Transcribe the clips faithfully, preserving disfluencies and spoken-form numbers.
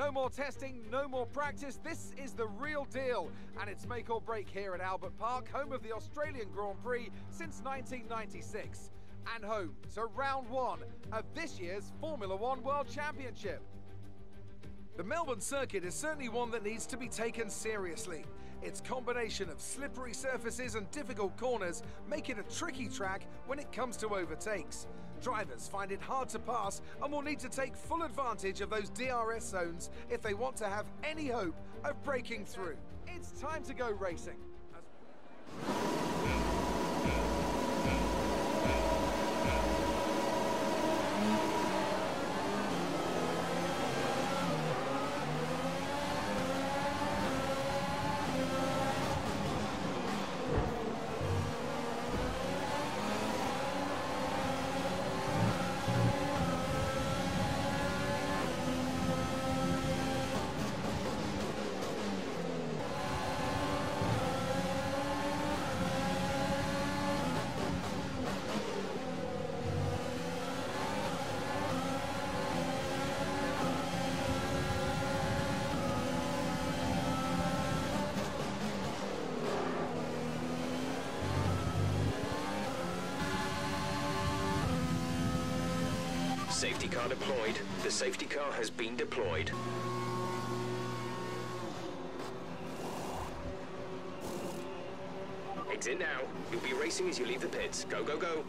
No more testing, no more practice. This is the real deal. And it's make or break here at Albert Park, home of the Australian Grand Prix since nineteen ninety-six. And home to round one of this year's Formula One World Championship. The Melbourne circuit is certainly one that needs to be taken seriously. Its combination of slippery surfaces and difficult corners make it a tricky track when it comes to overtakes. Drivers find it hard to pass and will need to take full advantage of those D R S zones if they want to have any hope of breaking through. It's time to go racing. Safety car deployed. The safety car has been deployed. Exit now. You'll be racing as you leave the pits. Go, go, go.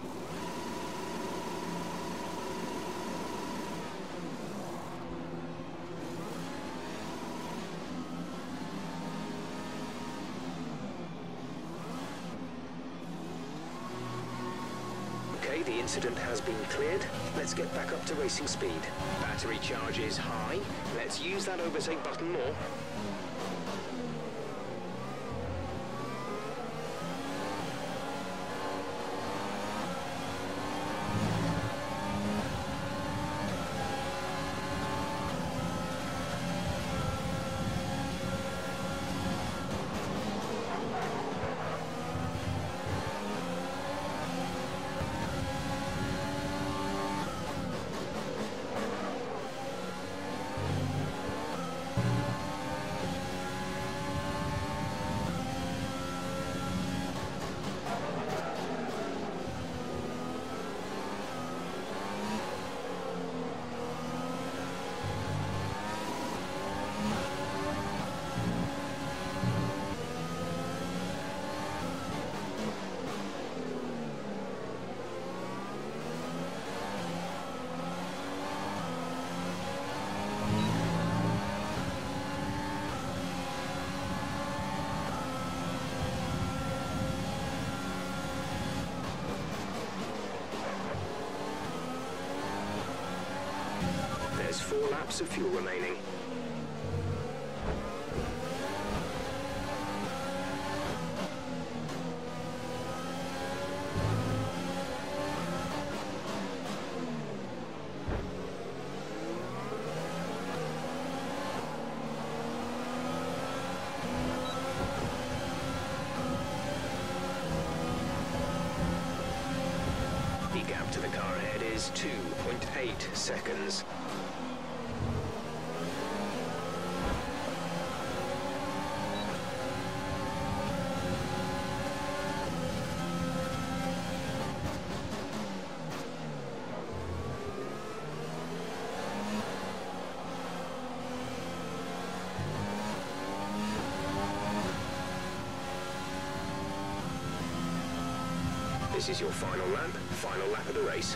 Okay, the incident has been cleared. Let's get back up to racing speed. Battery charge is high. Let's use that overtake button more. There's four laps of fuel remaining. The gap to the car ahead is two point eight seconds. This is your final lap, final lap of the race.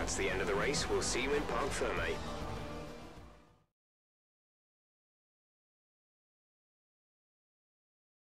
That's the end of the race. We'll see you in Parc Fermé.